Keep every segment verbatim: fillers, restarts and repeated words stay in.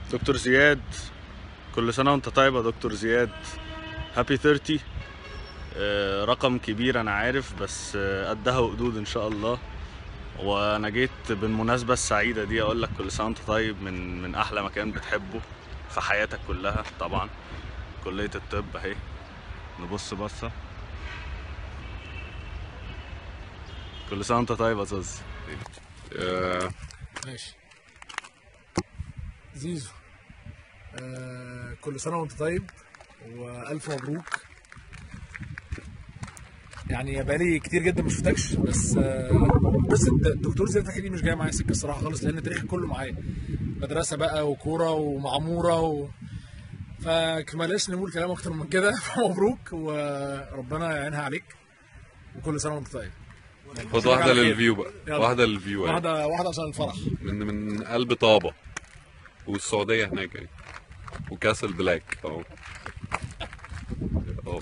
دكتور زياد، كل سنة وانت طيب يا دكتور زياد. هابي ثلاثين. آه، رقم كبير انا عارف، بس آه، قدها وقدود ان شاء الله. وانا جيت بالمناسبة السعيدة دي اقول لك كل سنة وانت طيب من من احلى مكان بتحبه في حياتك كلها طبعا، كلية الطب اهي. نبص بصة. كل سنة وانت طيب يا زوز. آه ماشي. زيزو، آه كل سنة وانت طيب والف مبروك. يعني بقالي كتير جدا ما شفتكش، بس آه بس الدكتور زياد فتحي دي مش جايه معايا سكه الصراحه خالص، لان تاريخي كله معايا مدرسه بقى وكوره ومعموره و... فمالناش نقول كلام اكتر من كده. فمبروك وربنا يعينها عليك، وكل سنه وانت طيب. خد واحدة للفيو بقى، واحدة للفيو يعني. واحدة واحدة عشان الفرح. من من قلب طابة والسعودية هناك يعني، وكاس البلاك اهو اهو.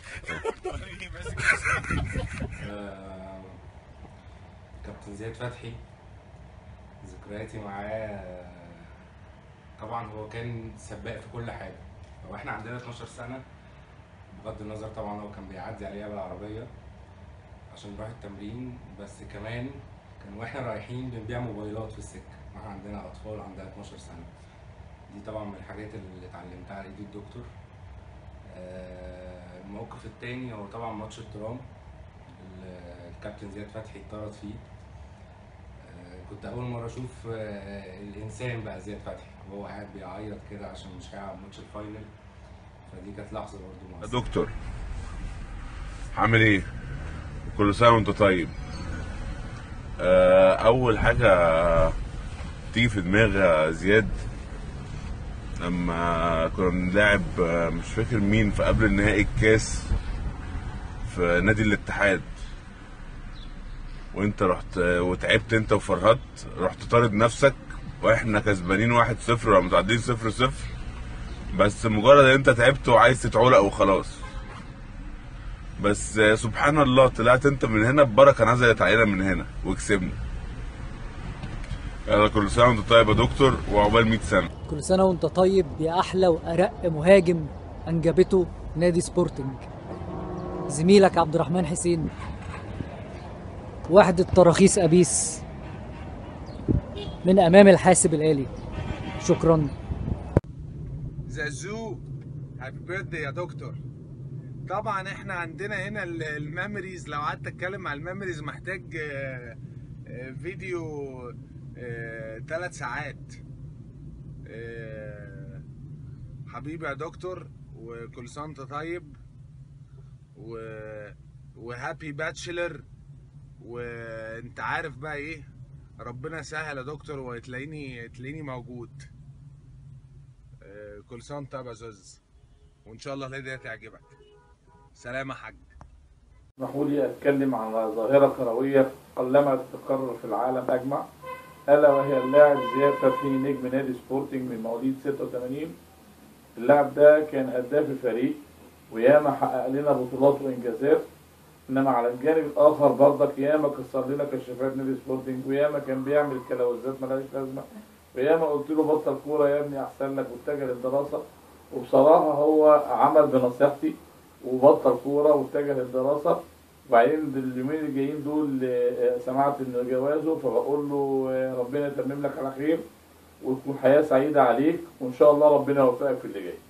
كابتن زياد فتحي، ذكرياتي معاه طبعا هو كان سباق في كل حاجة. هو احنا عندنا اتناشر سنة، بغض النظر طبعا هو كان بيعدي عليها بالعربية عشان نروح التمرين، بس كمان كان واحنا رايحين بنبيع موبايلات في السكة، واحنا عندنا أطفال عندها اتناشر سنة. دي طبعا من الحاجات اللي اتعلمتها على ايد الدكتور. الموقف التاني هو طبعا ماتش الترام اللي الكابتن زياد فتحي اتطرد فيه. كنت أول مرة أشوف الإنسان بقى زياد فتحي وهو قاعد بيعيط كده عشان مش هيلعب ماتش الفاينل، فدي كانت لحظة برضه مع دكتور. عامل ايه؟ كل سنة وانت طيب. أول حاجة تيجي في دماغي زياد لما كنا بنلاعب مش فاكر مين في قبل النهائي الكاس في نادي الاتحاد، وانت رحت وتعبت انت وفرهدت، رحت طارد نفسك واحنا كسبانين واحد صفر ولا متعادلين صفر صفر، بس مجرد ان انت تعبت وعايز تتعلق وخلاص. بس سبحان الله طلعت انت من هنا ببركه نزلت علينا من هنا وكسبنا. يلا كل سنه وانت طيب يا دكتور، وعقبال مية سنه. كل سنه وانت طيب يا احلى وارق مهاجم انجبته نادي سبورتنج. زميلك عبد الرحمن حسين، وحدة تراخيص أبيس من أمام الحاسب الآلي. شكرا. زازو، هابي بيرثدي يا دكتور. طبعا احنا عندنا هنا الميموريز، لو قعدت اتكلم على الميموريز محتاج فيديو ثلاث ساعات. حبيبي يا دكتور، وكل سنه وانت طيب، و وهابي باتشلر. وانت عارف بقى ايه، ربنا يسهل يا دكتور وتلاقيني تلاقيني موجود. آه كل سنه وانت طيب يا زوز، وان شاء الله الهديه تعجبك. سلام يا حاج. اسمحوا لي اتكلم عن ظاهره كرويه قلما تتكرر في العالم اجمع، الا وهي اللاعب زياد فتحي نجم نادي سبورتنج من مواليد ستة وتمانين. اللاعب ده كان هداف الفريق وياما حقق لنا بطولات وانجازات، انما على الجانب الاخر برضك ياما كسر لنا كشافات نادي سبورتنج، وياما كان بيعمل كلاوزات مالهاش لازمه، وياما قلت له بطل كوره يا ابني احسن لك واتجه للدراسه. وبصراحه هو عمل بنصيحتي وبطل كوره واتجه للدراسه. وبعدين اليومين الجايين دول سمعت ان جوازه، فبقول له ربنا يتمم لك على خير وتكون حياه سعيده عليك، وان شاء الله ربنا يوفقك في اللي جاي.